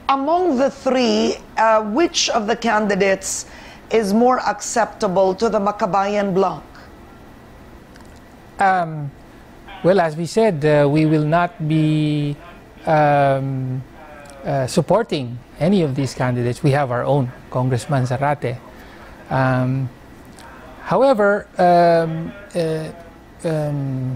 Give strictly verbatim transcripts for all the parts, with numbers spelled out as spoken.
Among the three, uh, which of the candidates is more acceptable to the Makabayan bloc? Um, well, as we said, uh, we will not be um, uh, supporting any of these candidates. We have our own, Congressman Zarate. Um, however, um, uh, um,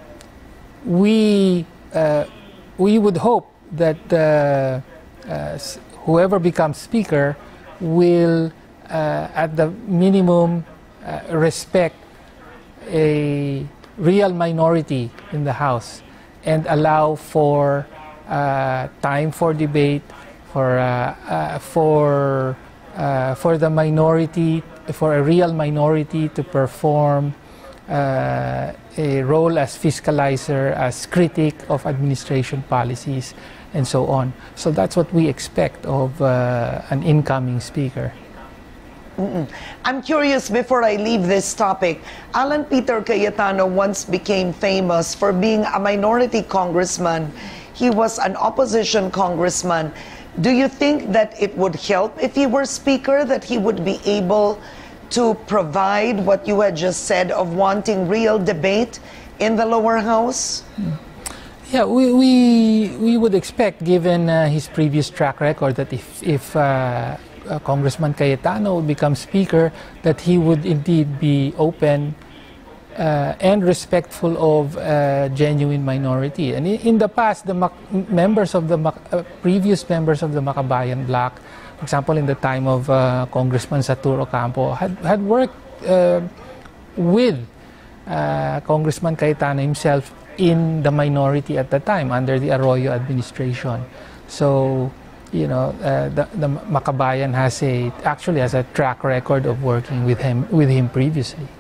we, uh, we would hope that uh, uh, whoever becomes Speaker will, uh, at the minimum, uh, respect a real minority in the House and allow for uh, time for debate, for uh, uh, for uh, for the minority, for a real minority to perform uh, a role as fiscalizer, as critic of administration policies, and so on. So that's what we expect of uh, an incoming Speaker. Mm-mm. I'm curious, before I leave this topic, Alan Peter Cayetano once became famous for being a minority congressman. He was an opposition congressman. Do you think that it would help if he were Speaker, that he would be able to provide what you had just said of wanting real debate in the lower house? Yeah, we, we, we would expect, given uh, his previous track record, that if, if uh, Uh, Congressman Cayetano would become Speaker, that he would indeed be open uh, and respectful of uh, genuine minority. And in, in the past, the Mac members of the Mac uh, previous members of the Makabayan bloc, for example, in the time of uh, Congressman Satur Ocampo, had, had worked uh, with uh, Congressman Cayetano himself in the minority at the time under the Arroyo administration. So, you know, uh, the, the Makabayan has a actually has a track record of working with him with him previously.